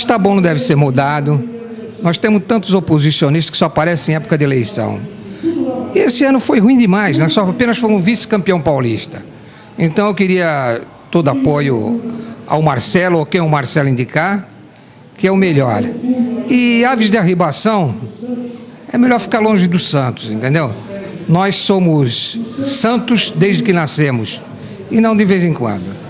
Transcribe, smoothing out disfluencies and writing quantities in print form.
está bom, não deve ser mudado. Nós temos tantos oposicionistas que só aparecem em época de eleição. E esse ano foi ruim demais, nós só apenas fomos vice-campeão paulista. Então eu queria todo apoio ao Marcelo, ou quem o Marcelo indicar, que é o melhor. E aves de arribação, é melhor ficar longe do Santos, entendeu? Nós somos santos desde que nascemos, e não de vez em quando.